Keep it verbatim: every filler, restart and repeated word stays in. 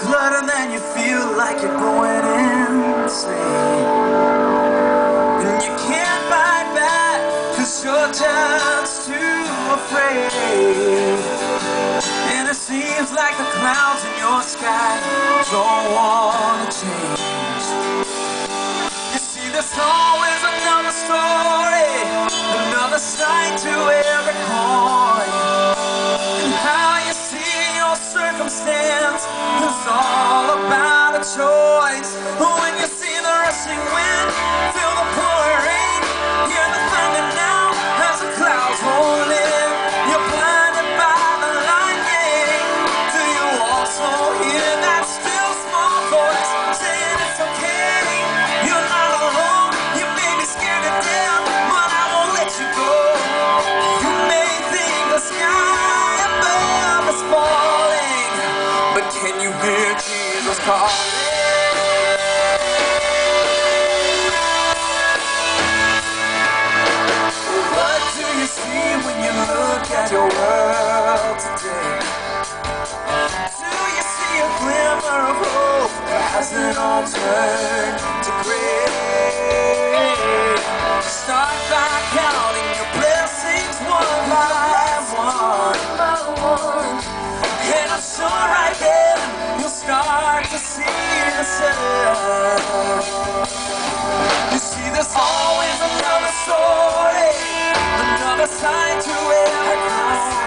clutter, then you feel like you're going insane. And you can't fight back, cause you're just too afraid. And it seems like the clouds in your sky don't wanna change. You see, there's always another story, another side to every coin. And how you see your circumstance is all about a choice. When you see the rushing wind, feel the pouring rain, hear the thunder now as the clouds roll in. You're blinded by the lightning. Do you also hear that still small voice saying it's okay? You're not alone. You may be scared to death, but I won't let you go. You may think the sky above is falling, but can you hear Jesus calling? What do you see when you look at your world today? Do you see a glimmer of hope as it all turned to gray? Start by counting your blessings one by one, and I'm sure right then you'll start to see the sun. You see, there's always another story, another side to every crime.